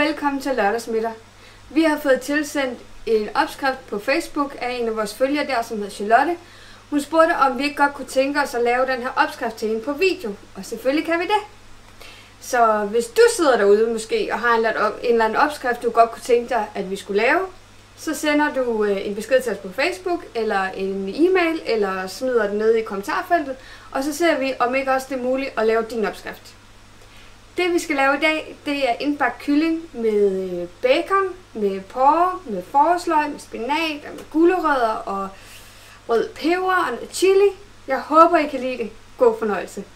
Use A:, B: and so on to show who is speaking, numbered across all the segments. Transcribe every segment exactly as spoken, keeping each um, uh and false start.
A: velkommen til Lørdagsmiddag. Vi har fået tilsendt en opskrift på Facebook af en af vores følgere der, som hedder Charlotte. Hun spurgte, om vi ikke godt kunne tænke os at lave den her opskrift til hende på video, og selvfølgelig kan vi det. Så hvis du sidder derude måske og har en eller anden opskrift, du godt kunne tænke dig, at vi skulle lave, så sender du en besked til os på Facebook, eller en e-mail, eller smider den ned i kommentarfeltet, og så ser vi, om ikke også det er muligt at lave din opskrift. Det vi skal lave i dag, det er indbagt kylling med bacon, med porre, med forårsløg, med spinat, og med gulerødder og rød peber og noget chili. Jeg håber, I kan lide det. God fornøjelse.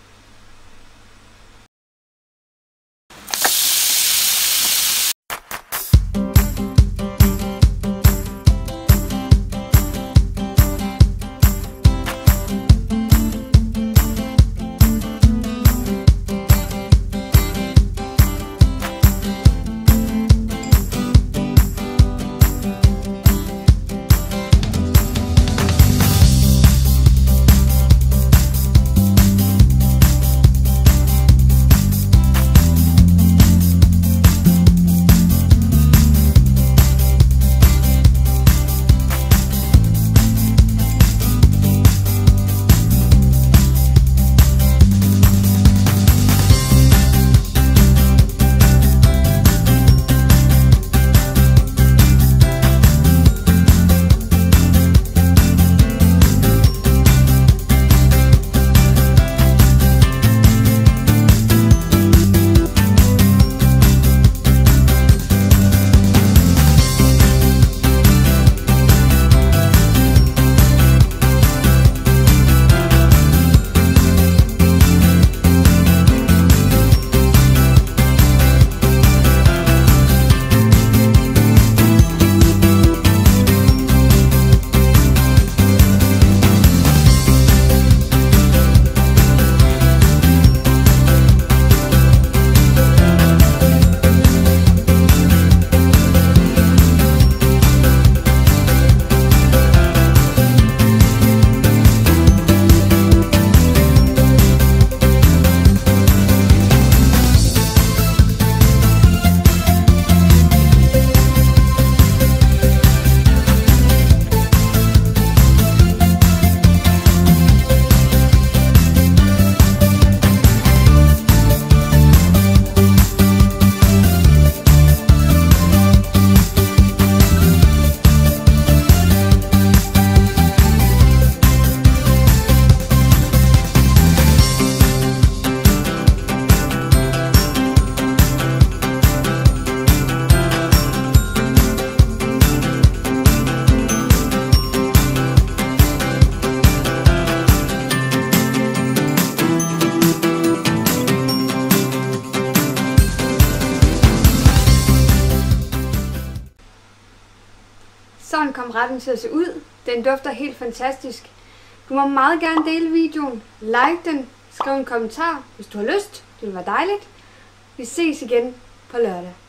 A: Sådan kom retten til at se ud. Den dufter helt fantastisk. Du må meget gerne dele videoen, like den, skriv en kommentar, hvis du har lyst. Det vil være dejligt. Vi ses igen på lørdag.